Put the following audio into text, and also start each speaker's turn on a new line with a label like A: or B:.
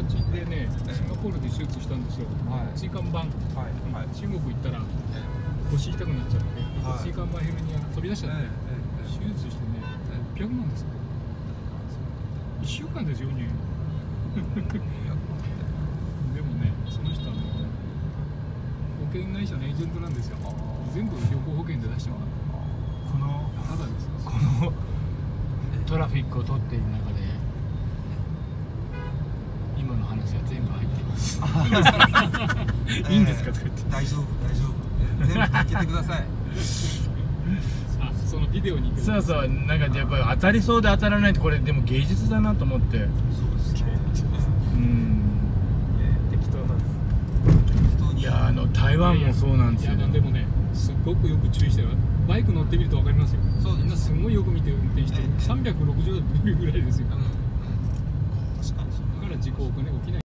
A: でね、シンガポールで手術したんですよ。椎間板、中国行ったら腰痛くなっちゃって、椎間板ヘルニア飛び出しちゃって、手術してね、600万ですって。1週間ですよ、入院。でもね、その人保険会社のエージェントなんですよ。全部旅行保険で出してもらう。このただですよ。このトラフィックを取っている中で今の話は全部入ってます。いいんですかとか言って。
B: 大丈夫大丈夫。全部開けてください。
A: あ、そのビデオに。
C: そうそう、なんかやっぱり当たりそうで当たらないって、これでも芸術だなと思って。
B: そうですね。
A: 適当なんです。
C: いや、台湾もそうなんですよ。
A: でもね、すっごくよく注意してる。バイク乗ってみると分かりますよ。みんなすごいよく見て運転してる。360度見るぐらいですよ。確かに。だから事故起きない。